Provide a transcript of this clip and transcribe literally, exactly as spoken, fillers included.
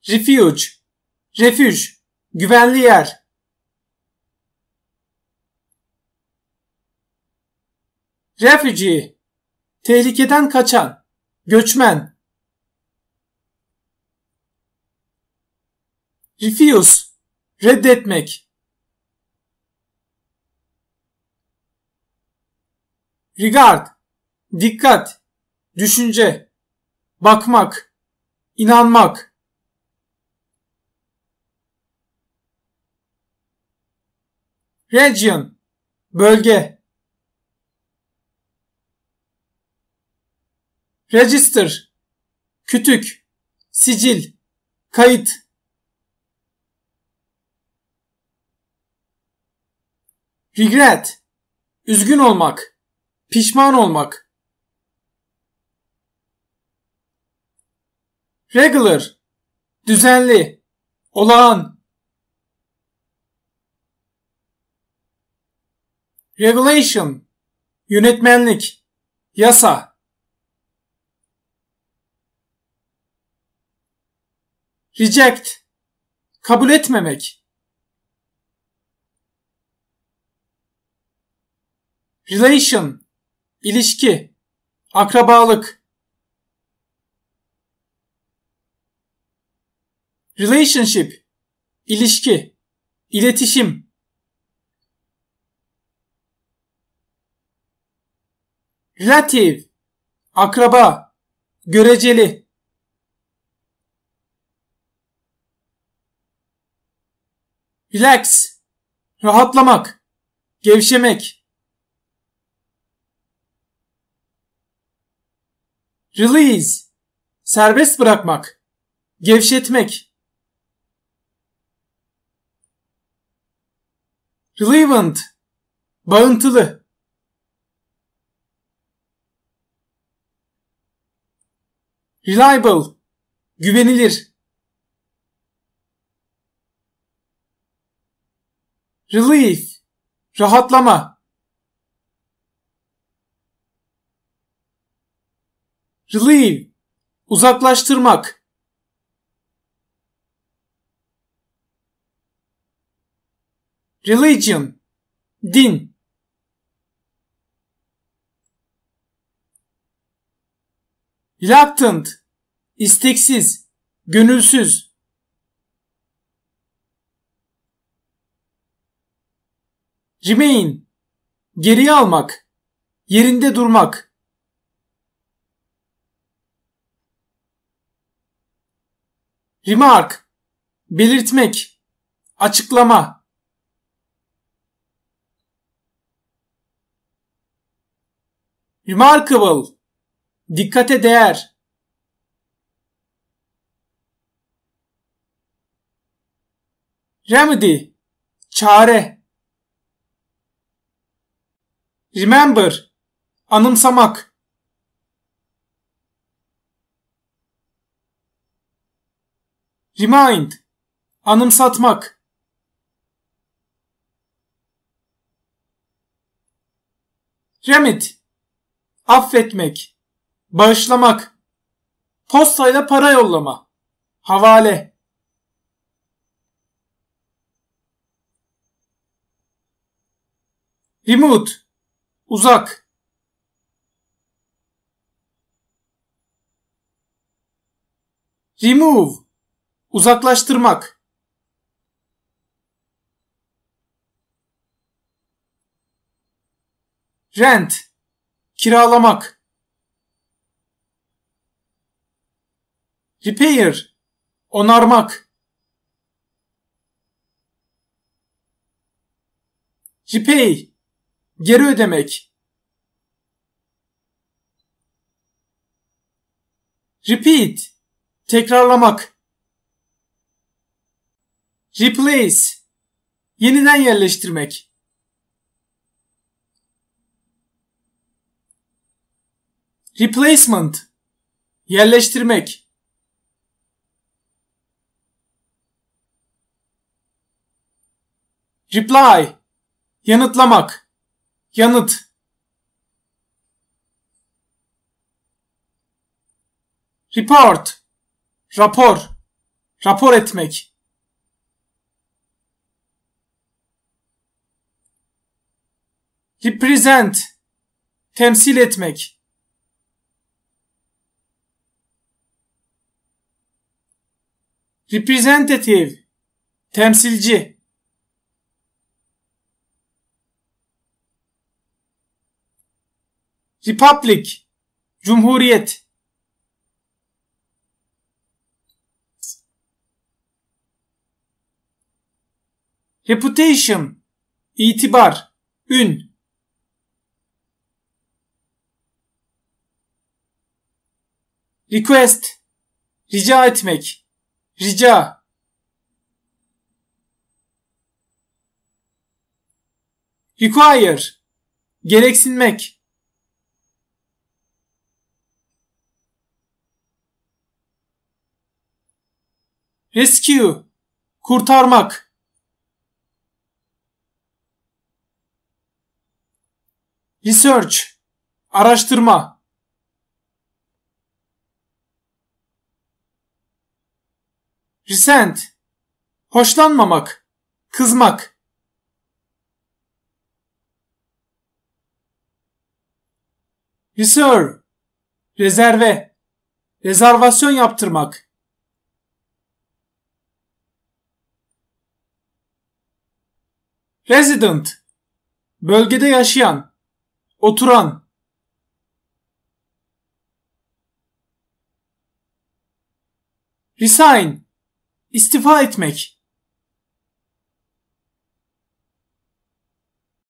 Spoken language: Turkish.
Refuge, refüj, güvenli yer. Refugee, tehlikeden kaçan, göçmen. Refuse, reddetmek. Regard, dikkat, düşünce, bakmak, inanmak. Region, bölge. Register, kütük, sicil, kayıt. Regret, üzgün olmak, pişman olmak. Regular, düzenli, olağan. Regulation, yönetmenlik, yasa. Reject, kabul etmemek. Relation, ilişki, akrabalık. Relationship, ilişki, iletişim. Relative, akraba, göreceli. Relax, rahatlamak, gevşemek. Release, serbest bırakmak, gevşetmek. Relevant, bağıntılı. Reliable, güvenilir. Relief, rahatlama. Relieve, uzaklaştırmak. Religion, din. Reluctant, isteksiz, gönülsüz. Remain, geriye almak, yerinde durmak. Remark, belirtmek, açıklama. Remarkable, dikkate değer. Remedy, çare. Remember, anımsamak. Remind, anımsatmak. Remit, affetmek, bağışlamak. Postayla para yollama, havale. Remote, uzak. Remove, uzaklaştırmak. Rent, kiralamak. Repair, onarmak. Repay, geri ödemek. Repeat, tekrarlamak. Replace, yeniden yerleştirmek. Replacement, yerleştirmek. Reply, yanıtlamak, yanıt. Report, rapor. rapor etmek. Represent, temsil etmek. Representative, temsilci. Republic, cumhuriyet. Reputation, itibar, ün. Request, rica etmek, rica. Require, gereksinmek. Rescue, kurtarmak. Research, araştırma. Resent, hoşlanmamak, kızmak. Reserve, rezerve, rezervasyon yaptırmak. Resident, bölgede yaşayan, oturan. Resign, istifa etmek.